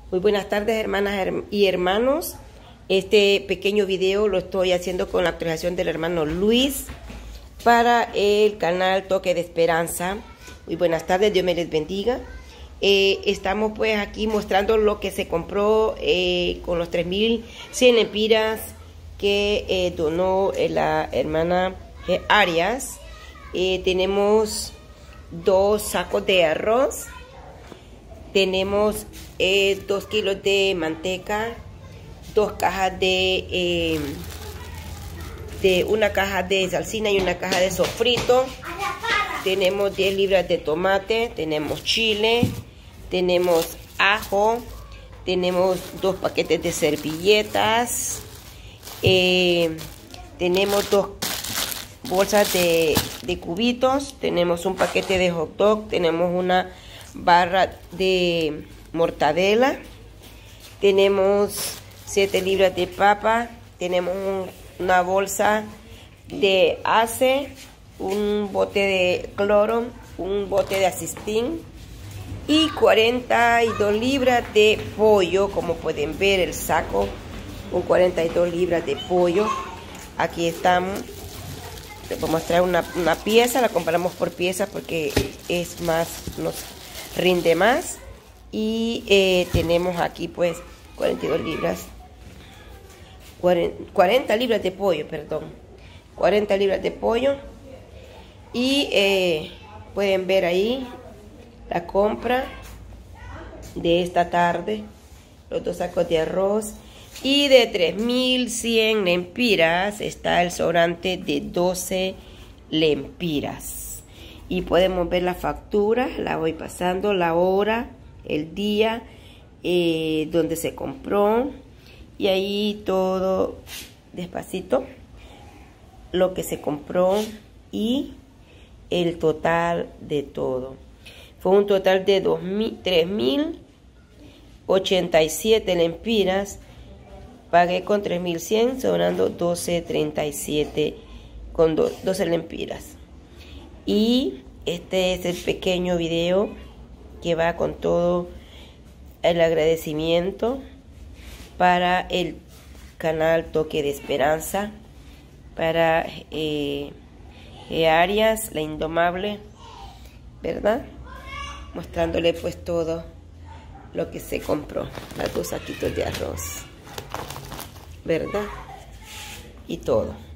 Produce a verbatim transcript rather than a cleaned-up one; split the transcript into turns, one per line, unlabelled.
Muy buenas tardes, hermanas y hermanos. Este pequeño video lo estoy haciendo con la autorización del hermano Luis para el canal Toque de Esperanza. Muy buenas tardes, Dios me les bendiga. Eh, estamos pues aquí mostrando lo que se compró eh, con los tres mil cien lempiras que eh, donó eh, la hermana eh, Arias. Eh, tenemos dos sacos de arroz. Tenemos eh, dos kilos de manteca, dos cajas de, eh, de una caja de salsina y una caja de sofrito. Tenemos diez libras de tomate, tenemos chile, tenemos ajo, tenemos dos paquetes de servilletas, eh, tenemos dos bolsas de, de cubitos, tenemos un paquete de hot dog, tenemos una barra de mortadela, tenemos siete libras de papa, tenemos un, una bolsa de ace, un bote de cloro, un bote de asistín y cuarenta y dos libras de pollo. Como pueden ver, el saco con cuarenta y dos libras de pollo. Aquí estamos. Les voy a mostrar una, una pieza, la compramos por pieza porque es más, nos rinde más. Y eh, tenemos aquí pues cuarenta y dos libras, cuarenta libras de pollo, perdón, cuarenta libras de pollo. Y eh, pueden ver ahí la compra de esta tarde, los dos sacos de arroz. Y de tres mil cien lempiras está el sobrante de doce lempiras. Y podemos ver la factura, la voy pasando, la hora, el día, eh, donde se compró. Y ahí todo despacito, lo que se compró y el total de todo. Fue un total de tres mil ochenta y siete lempiras. Pagué con tres mil cien, sobrando doce treinta y siete con doce lempiras. Y este es el pequeño video que va con todo el agradecimiento para el canal Toque de Esperanza, para eh, Arias, la indomable, ¿verdad? Mostrándole pues todo lo que se compró, los dos saquitos de arroz, ¿verdad? Y todo.